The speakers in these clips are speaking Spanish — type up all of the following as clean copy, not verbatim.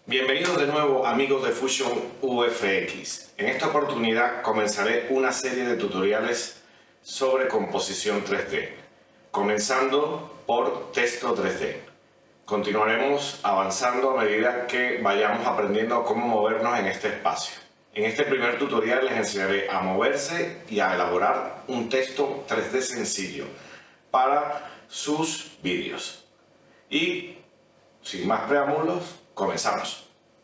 Bienvenidos de nuevo amigos de Fusion UFX. En esta oportunidad comenzaré una serie de tutoriales sobre composición 3D, comenzando por texto 3D. Continuaremos avanzando a medida que vayamos aprendiendo cómo movernos en este espacio. En este primer tutorial les enseñaré a moverse y a elaborar un texto 3D sencillo para sus vídeos. Y sin más preámbulos, comenzamos.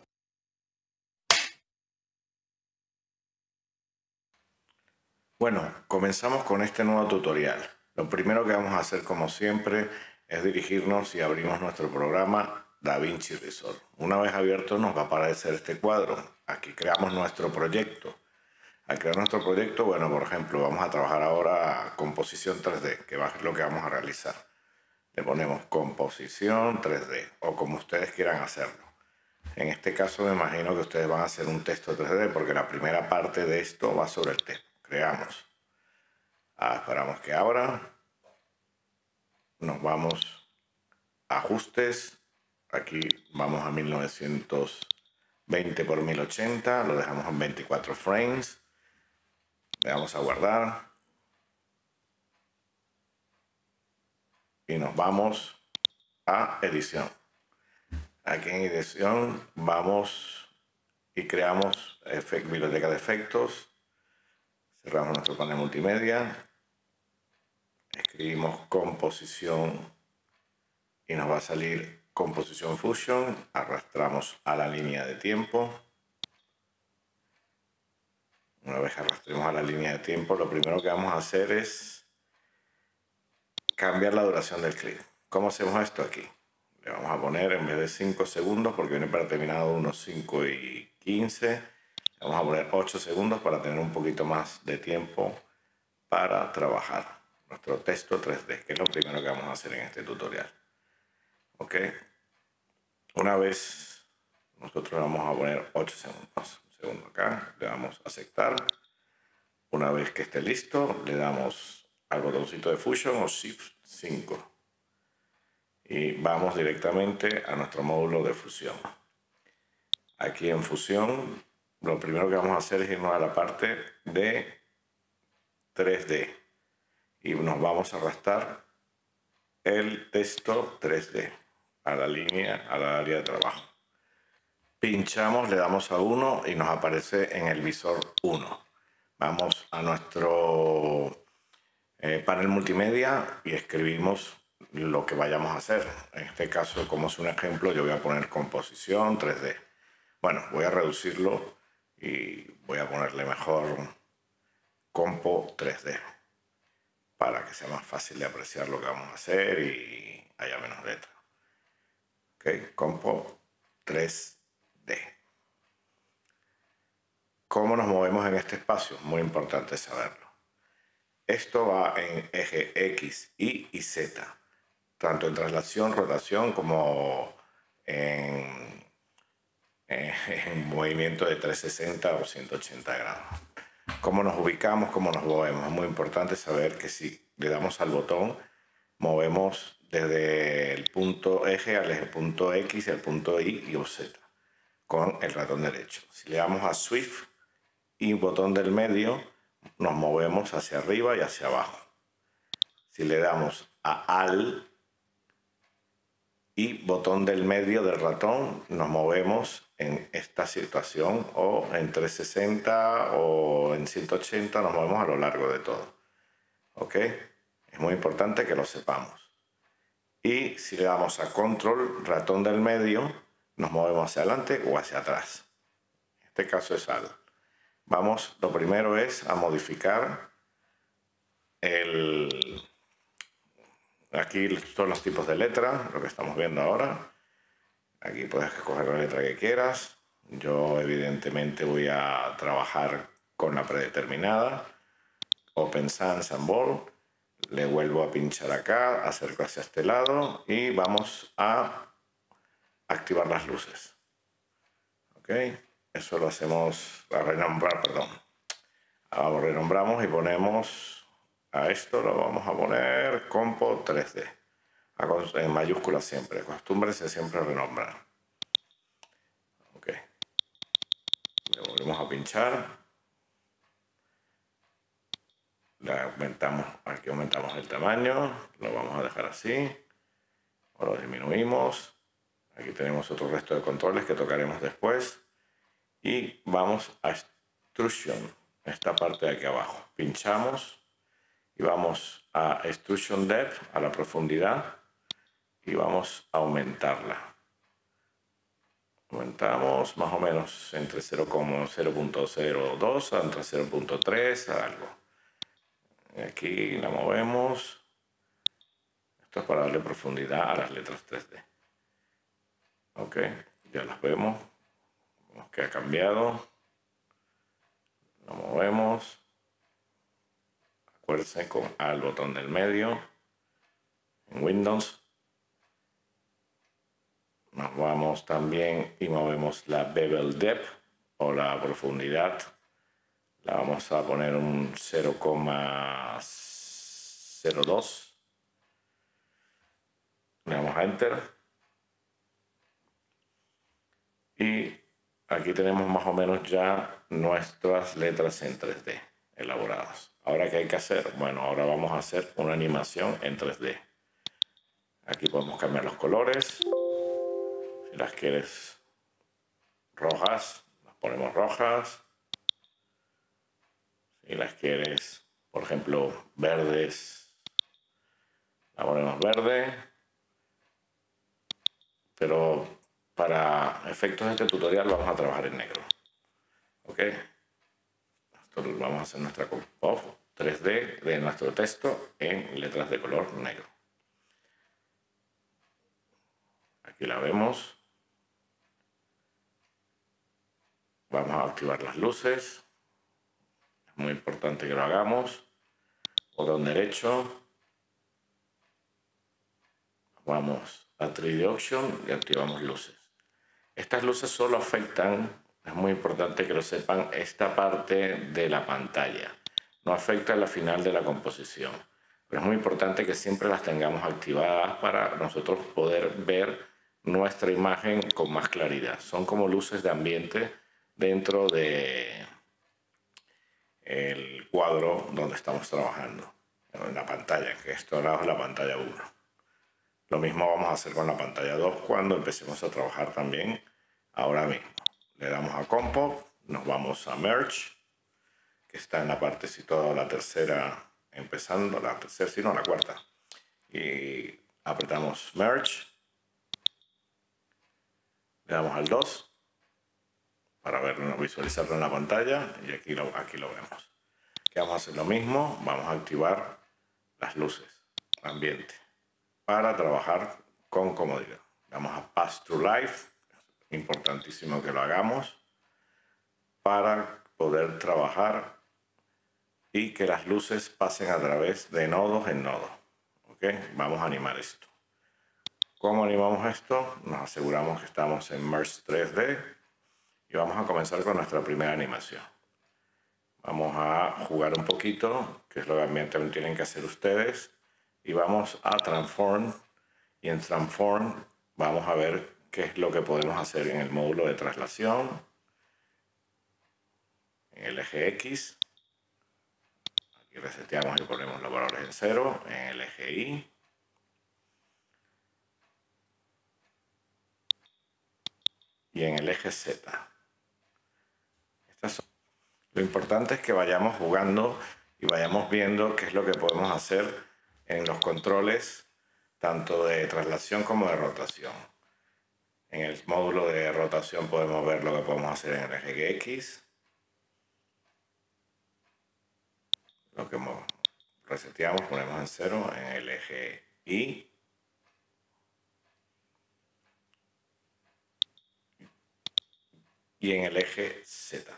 Bueno, comenzamos con este nuevo tutorial. Lo primero que vamos a hacer, como siempre, es dirigirnos y abrimos nuestro programa DaVinci Resolve. Una vez abierto nos va a aparecer este cuadro. Aquí creamos nuestro proyecto. Al crear nuestro proyecto, bueno, por ejemplo, vamos a trabajar ahora composición 3D, que va a ser lo que vamos a realizar. Le ponemos composición 3D, o como ustedes quieran hacerlo. En este caso me imagino que ustedes van a hacer un texto 3D, porque la primera parte de esto va sobre el texto. Creamos. Esperamos que abra. Nos vamos a ajustes. Aquí vamos a 1920 por 1080. Lo dejamos en 24 frames. Le damos a guardar. Y nos vamos a edición. Aquí en edición vamos y creamos biblioteca de efectos. Cerramos nuestro panel multimedia. Escribimos composición y nos va a salir composición Fusion. Arrastramos a la línea de tiempo. Una vez arrastremos a la línea de tiempo, lo primero que vamos a hacer es cambiar la duración del clip. ¿Cómo hacemos esto aquí? Le vamos a poner, en vez de 5 segundos, porque viene predeterminado unos 5 y 15, vamos a poner 8 segundos para tener un poquito más de tiempo para trabajar nuestro texto 3D, que es lo primero que vamos a hacer en este tutorial. Ok, una vez nosotros vamos a poner 8 segundos, un segundo acá, le damos a aceptar. Una vez que esté listo, le damos al botoncito de Fusion o Shift 5 y vamos directamente a nuestro módulo de fusión. Aquí en fusión, lo primero que vamos a hacer es irnos a la parte de 3D y nos vamos a arrastrar el texto 3D a la línea, a la área de trabajo. Pinchamos, le damos a 1 y nos aparece en el visor 1. Vamos a nuestro panel multimedia y escribimos lo que vayamos a hacer. En este caso, como es un ejemplo, yo voy a poner composición 3D. Bueno, voy a reducirlo y voy a ponerle mejor compo 3D para que sea más fácil de apreciar lo que vamos a hacer y haya menos letra. Ok, compo 3D. ¿Cómo nos movemos en este espacio? Muy importante saberlo. Esto va en eje X, Y y Z, tanto en traslación, rotación, como en movimiento de 360 o 180 grados. ¿Cómo nos ubicamos? ¿Cómo nos movemos? Es muy importante saber que si le damos al botón, movemos desde el punto eje al eje punto X y al punto Y o Z con el ratón derecho. Si le damos a Shift y botón del medio, nos movemos hacia arriba y hacia abajo. Si le damos a Alt y botón del medio del ratón, nos movemos en esta situación, o en 360 o en 180, nos movemos a lo largo de todo. ¿Ok? Es muy importante que lo sepamos. Y si le damos a Control, ratón del medio, nos movemos hacia adelante o hacia atrás. En este caso es Alt. Vamos, lo primero es a modificar aquí son los tipos de letra, lo que estamos viendo ahora. Aquí puedes escoger la letra que quieras. Yo evidentemente voy a trabajar con la predeterminada. Open Sans and Bold. Le vuelvo a pinchar acá, acerco hacia este lado y vamos a activar las luces. Ok, eso lo hacemos a renombrar, perdón. Ahora renombramos y ponemos a esto, lo vamos a poner compo 3D. En mayúsculas siempre, acostúmbrense siempre a renombrar. vamos a pinchar. Aquí aumentamos el tamaño, lo vamos a dejar así, o lo disminuimos. Aquí tenemos otro resto de controles que tocaremos después. Y vamos a Extrusion, esta parte de aquí abajo. Pinchamos y vamos a Extrusion Depth, a la profundidad, y vamos a aumentarla. Aumentamos más o menos entre 0,0.02 entre 0.3 a algo. Aquí la movemos. Esto es para darle profundidad a las letras 3D. Ok, ya las vemos. Vemos que ha cambiado. Lo movemos. Acuérdense con al botón del medio. En Windows. Nos vamos también y movemos la Bevel Depth o la profundidad. La vamos a poner un 0,02. Le damos a Enter. Y aquí tenemos más o menos ya nuestras letras en 3D elaboradas. Ahora, ¿qué hay que hacer? Bueno, ahora vamos a hacer una animación en 3D. Aquí podemos cambiar los colores. Si las quieres rojas, las ponemos rojas. Si las quieres, por ejemplo, verdes, la ponemos verde. Pero para efectos de este tutorial vamos a trabajar en negro. Ok. Esto vamos a hacer nuestra comp 3D de nuestro texto en letras de color negro. Aquí la vemos. Vamos a activar las luces. Es muy importante que lo hagamos. Botón derecho. Vamos a 3D Option y activamos luces. Estas luces solo afectan, es muy importante que lo sepan, esta parte de la pantalla. No afecta la final de la composición. Pero es muy importante que siempre las tengamos activadas para nosotros poder ver nuestra imagen con más claridad. Son como luces de ambiente dentro de el cuadro donde estamos trabajando. En la pantalla, que esto ahora es la pantalla 1. Lo mismo vamos a hacer con la pantalla 2 cuando empecemos a trabajar también ahora mismo. Le damos a Compo, nos vamos a Merge, que está en la parte situada la tercera, empezando, la tercera, sino la cuarta. Y apretamos Merge. Le damos al 2 para verlo, visualizarlo en la pantalla y aquí lo vemos. Que vamos a hacer lo mismo, vamos a activar las luces, ambiente, para trabajar con comodidad. Vamos a Pass Through Life, importantísimo que lo hagamos para poder trabajar y que las luces pasen a través de nodos en nodos. ¿Ok? Vamos a animar esto. ¿Cómo animamos esto? Nos aseguramos que estamos en Merge 3D y vamos a comenzar con nuestra primera animación. Vamos a jugar un poquito, que es lo que también tienen que hacer ustedes, y vamos a Transform, y en Transform vamos a ver qué es lo que podemos hacer en el módulo de traslación, en el eje X. Aquí reseteamos y ponemos los valores en 0, en el eje Y. Y en el eje Z. Lo importante es que vayamos jugando y vayamos viendo qué es lo que podemos hacer en los controles, tanto de traslación como de rotación. En el módulo de rotación podemos ver lo que podemos hacer en el eje X. Lo que reseteamos, ponemos en 0 en el eje Y. Y en el eje Z.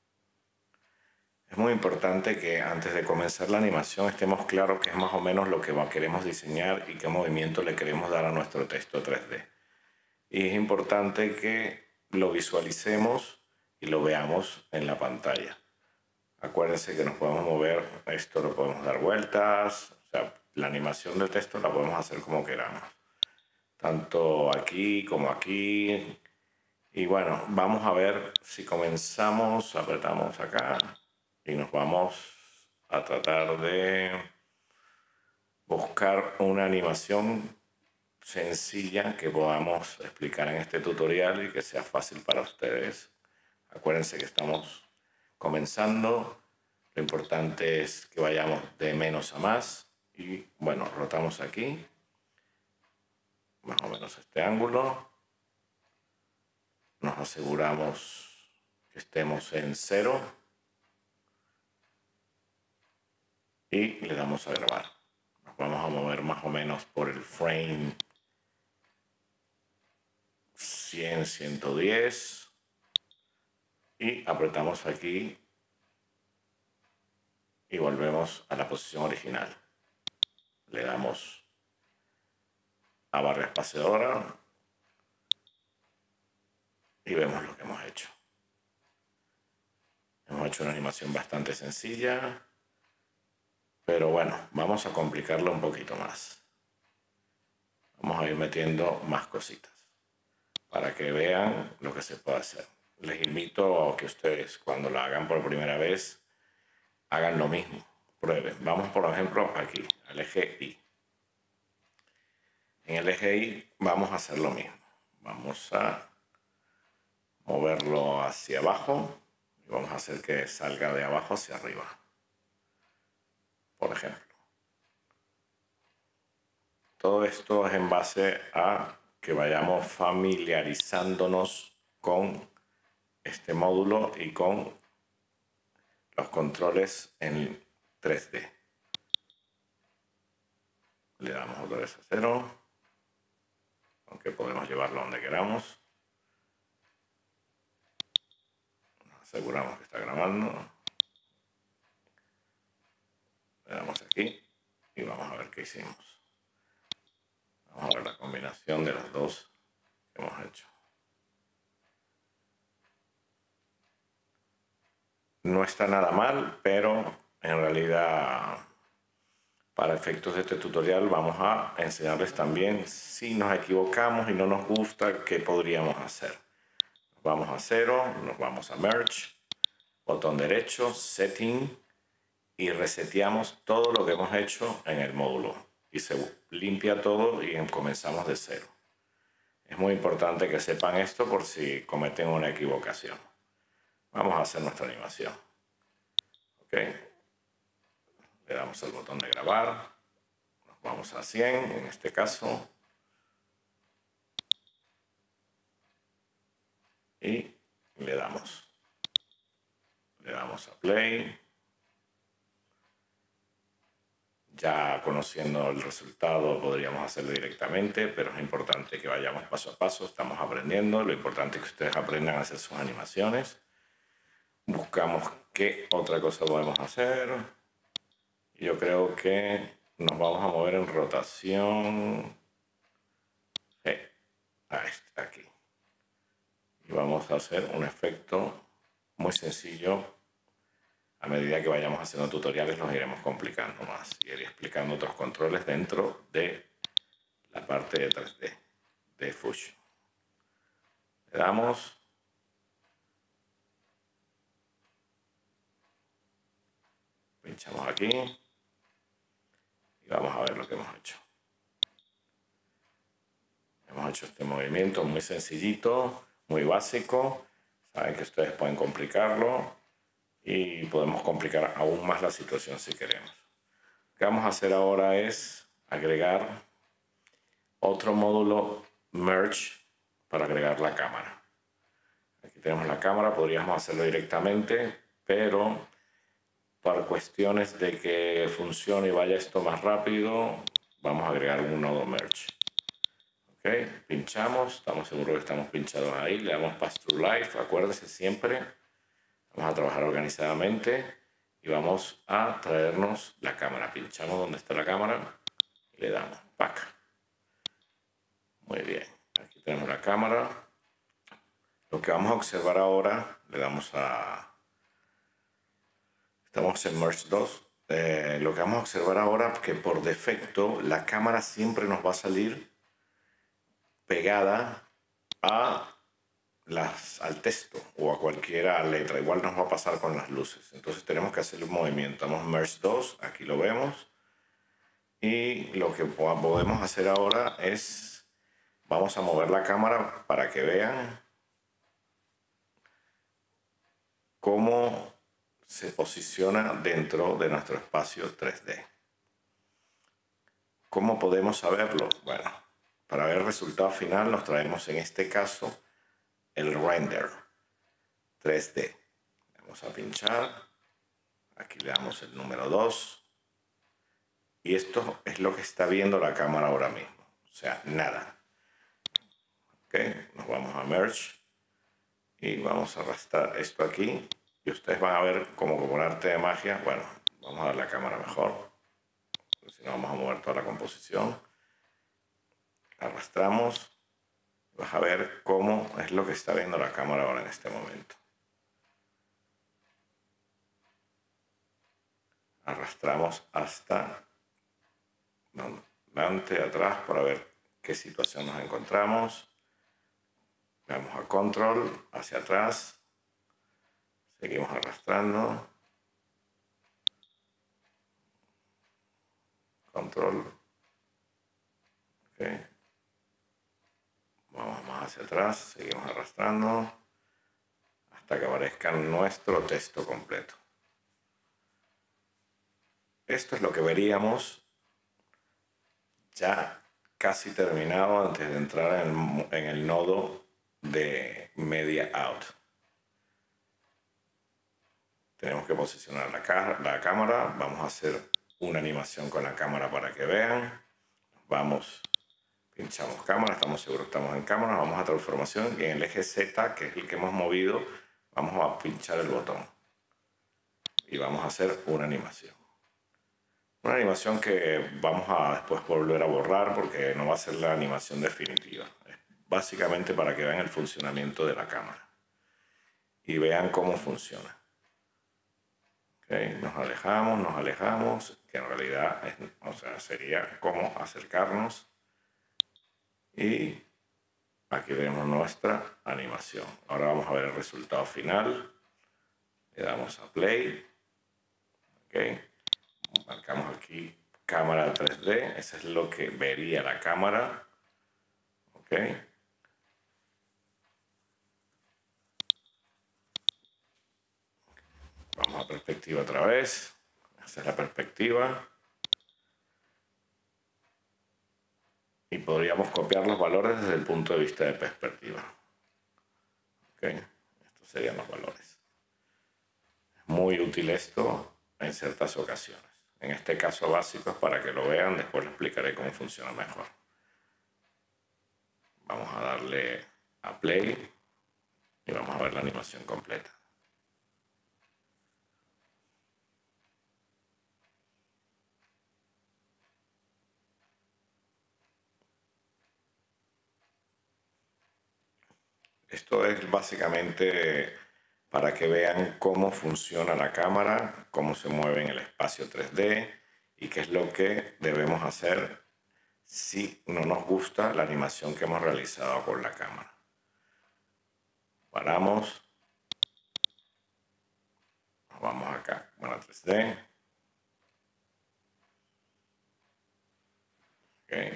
Es muy importante que antes de comenzar la animación estemos claros qué es más o menos lo que queremos diseñar y qué movimiento le queremos dar a nuestro texto 3D. Y es importante que lo visualicemos y lo veamos en la pantalla. Acuérdense que nos podemos mover, esto lo podemos dar vueltas, o sea, la animación del texto la podemos hacer como queramos. Tanto aquí como aquí, Y bueno, vamos a ver si comenzamos, apretamos acá y nos vamos a tratar de buscar una animación sencilla que podamos explicar en este tutorial y que sea fácil para ustedes. Acuérdense que estamos comenzando, lo importante es que vayamos de menos a más y bueno, rotamos aquí, más o menos este ángulo, nos aseguramos que estemos en 0 y le damos a grabar. Nos vamos a mover más o menos por el frame 100, 110 y apretamos aquí y volvemos a la posición original. Le damos a barra espaciadora y vemos lo que hemos hecho. Hemos hecho una animación bastante sencilla, pero bueno, vamos a complicarlo un poquito más. Vamos a ir metiendo más cositas para que vean lo que se puede hacer. Les invito a que ustedes, cuando lo hagan por primera vez, hagan lo mismo. Prueben. Vamos, por ejemplo, aquí, al eje Y. En el eje Y vamos a hacer lo mismo. Vamos a moverlo hacia abajo y vamos a hacer que salga de abajo hacia arriba. Por ejemplo. Todo esto es en base a que vayamos familiarizándonos con este módulo y con los controles en 3D. Le damos otra vez a 0, aunque podemos llevarlo donde queramos. Nos aseguramos que está grabando. Le damos aquí y vamos a ver qué hicimos. Vamos a ver la combinación de las dos que hemos hecho. No está nada mal, pero en realidad para efectos de este tutorial vamos a enseñarles también si nos equivocamos y no nos gusta, qué podríamos hacer. Nos vamos a 0, nos vamos a Merge, botón derecho, Setting y reseteamos todo lo que hemos hecho en el módulo y se limpia todo y comenzamos de 0. Es muy importante que sepan esto por si cometen una equivocación. Vamos a hacer nuestra animación. ¿Ok? Le damos al botón de grabar. Nos vamos a 100 en este caso. Y le damos a play. Ya conociendo el resultado podríamos hacerlo directamente, pero es importante que vayamos paso a paso. Estamos aprendiendo. Lo importante es que ustedes aprendan a hacer sus animaciones. Buscamos qué otra cosa podemos hacer. Yo creo que nos vamos a mover en rotación. Aquí. Y vamos a hacer un efecto muy sencillo. A medida que vayamos haciendo tutoriales los iremos complicando más. Y iré explicando otros controles dentro de la parte de 3D de Fusion. Le damos. Pinchamos aquí. Y vamos a ver lo que hemos hecho. Hemos hecho este movimiento muy sencillito, muy básico. Saben que ustedes pueden complicarlo y podemos complicar aún más la situación si queremos. Lo que vamos a hacer ahora es agregar otro módulo Merge para agregar la cámara. Aquí tenemos la cámara, podríamos hacerlo directamente, pero para cuestiones de que funcione y vaya esto más rápido, vamos a agregar un nodo Merge. Ok, pinchamos, estamos seguros que estamos pinchados ahí, le damos Pass Through Life, acuérdense siempre, vamos a trabajar organizadamente y vamos a traernos la cámara. Pinchamos donde está la cámara y le damos Back. Muy bien, aquí tenemos la cámara. Lo que vamos a observar ahora, le damos a... Estamos en Merge 2. Lo que vamos a observar ahora es que por defecto la cámara siempre nos va a salir pegada a al texto o a cualquier letra. Igual nos va a pasar con las luces. Entonces tenemos que hacer un movimiento. Damos Merge 2, aquí lo vemos. Y lo que podemos hacer ahora es, vamos a mover la cámara para que vean cómo se posiciona dentro de nuestro espacio 3D. ¿Cómo podemos saberlo? Bueno, para ver el resultado final nos traemos en este caso el render 3D. Vamos a pinchar, aquí le damos el número 2 y esto es lo que está viendo la cámara ahora mismo, o sea, nada. Ok, nos vamos a Merge y vamos a arrastrar esto aquí y ustedes van a ver como por arte de magia. Bueno, vamos a dar la cámara mejor, si no vamos a mover toda la composición. Arrastramos, vas a ver cómo es lo que está viendo la cámara ahora en este momento. Arrastramos hasta delante, atrás, para ver qué situación nos encontramos. Vamos a Control, hacia atrás, seguimos arrastrando, Control, okay. Vamos más hacia atrás, seguimos arrastrando hasta que aparezca nuestro texto completo. Esto es lo que veríamos ya casi terminado antes de entrar en el nodo de Media Out. Tenemos que posicionar la cámara, vamos a hacer una animación con la cámara para que vean. Vamos, pinchamos cámara, estamos seguros que estamos en cámara, vamos a transformación y en el eje Z, que es el que hemos movido, vamos a pinchar el botón y vamos a hacer una animación. Una animación que vamos a después volver a borrar porque no va a ser la animación definitiva. Es básicamente para que vean el funcionamiento de la cámara y vean cómo funciona. Okay, nos alejamos, que en realidad es, o sea, sería como acercarnos y aquí vemos nuestra animación. Ahora vamos a ver el resultado final. Le damos a play. Okay. Marcamos aquí cámara 3D. Eso es lo que vería la cámara. Okay. Vamos a perspectiva otra vez. Esta es la perspectiva. Y podríamos copiar los valores desde el punto de vista de perspectiva. Okay. Estos serían los valores. Es muy útil esto en ciertas ocasiones. En este caso básico es para que lo vean, después les explicaré cómo funciona mejor. Vamos a darle a play y vamos a ver la animación completa. Esto es básicamente para que vean cómo funciona la cámara, cómo se mueve en el espacio 3D y qué es lo que debemos hacer si no nos gusta la animación que hemos realizado con la cámara. Paramos. Nos vamos acá, bueno, 3D. Okay.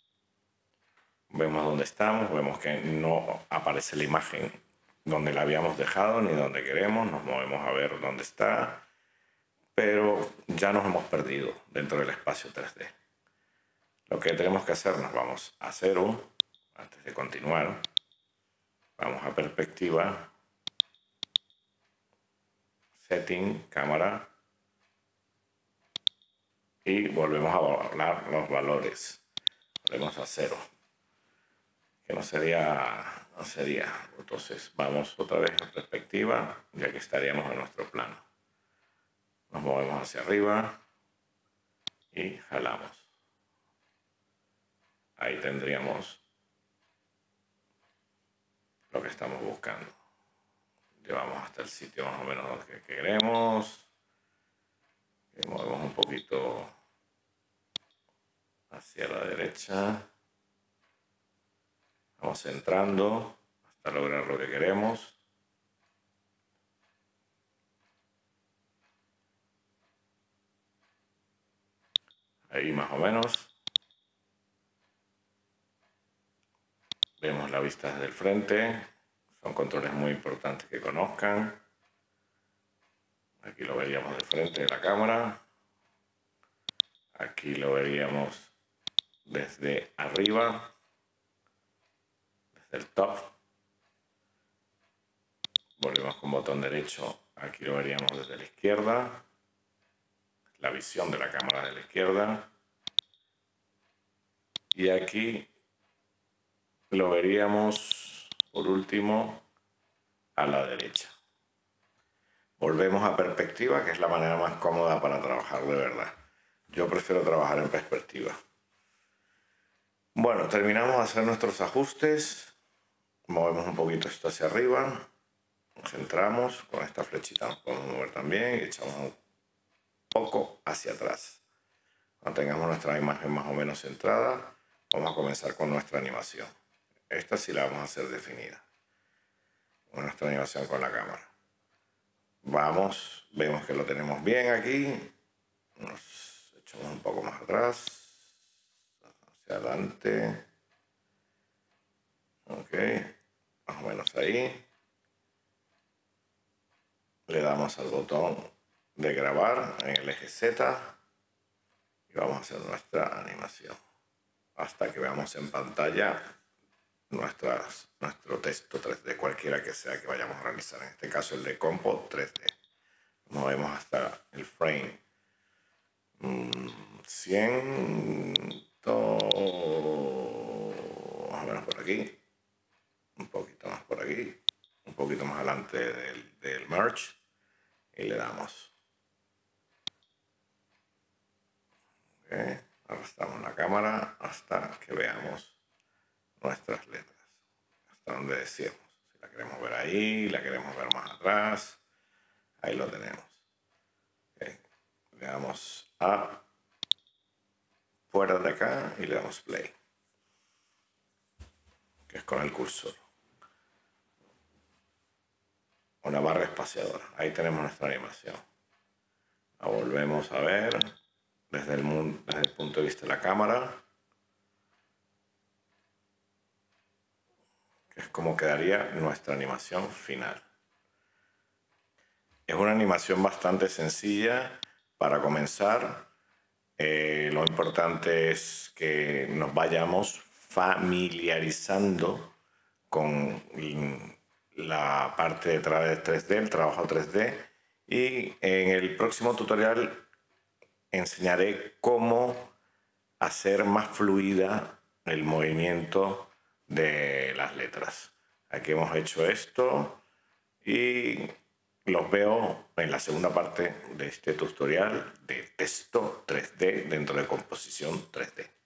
Vemos dónde estamos, vemos que no aparece la imagen donde la habíamos dejado ni donde queremos, nos movemos a ver dónde está, pero ya nos hemos perdido dentro del espacio 3D. Lo que tenemos que hacer, nos vamos a 0, antes de continuar, vamos a perspectiva, setting, cámara, y volvemos a borrar los valores, volvemos a 0. Que no sería, entonces vamos otra vez a perspectiva, ya que estaríamos en nuestro plano. Nos movemos hacia arriba y jalamos. Ahí tendríamos lo que estamos buscando. Llevamos hasta el sitio más o menos que queremos. Y movemos un poquito hacia la derecha. Vamos entrando hasta lograr lo que queremos. Ahí más o menos. Vemos la vista desde el frente. Son controles muy importantes que conozcan. Aquí lo veríamos de frente de la cámara. Aquí lo veríamos desde arriba, desde el top. Volvemos con botón derecho. Aquí lo veríamos desde la izquierda. La visión de la cámara de la izquierda. Y aquí lo veríamos, por último, a la derecha. Volvemos a perspectiva, que es la manera más cómoda para trabajar de verdad. Yo prefiero trabajar en perspectiva. Bueno, terminamos de hacer nuestros ajustes. Movemos un poquito esto hacia arriba. Nos centramos. Con esta flechita nos podemos mover también. Y echamos un poco hacia atrás. Cuando tengamos nuestra imagen más o menos centrada, vamos a comenzar con nuestra animación. Esta sí la vamos a hacer definida. Con nuestra animación con la cámara. Vamos, vemos que lo tenemos bien aquí. Nos echamos un poco más atrás. Hacia adelante. Ok, más o menos ahí. Le damos al botón de grabar en el eje Z. Y vamos a hacer nuestra animación. Hasta que veamos en pantalla nuestro texto 3D, cualquiera que sea que vayamos a realizar. En este caso el de Compo 3D. Movemos hasta el frame 100, más o menos por aquí, un poquito más por aquí, un poquito más adelante del merge y le damos. Okay. Arrastramos la cámara hasta que veamos nuestras letras, hasta donde decíamos. Si la queremos ver ahí, la queremos ver más atrás, ahí lo tenemos. Okay. Le damos a fuera de acá y le damos play, que es con el cursor. Una barra espaciadora. Ahí tenemos nuestra animación. La volvemos a ver desde el punto de vista de la cámara, que es como quedaría nuestra animación final. Es una animación bastante sencilla para comenzar. Lo importante es que nos vayamos familiarizando con la parte detrás de 3D, el trabajo 3D. Y en el próximo tutorial enseñaré cómo hacer más fluida el movimiento de las letras. Aquí hemos hecho esto y los veo en la segunda parte de este tutorial de texto 3D dentro de composición 3D.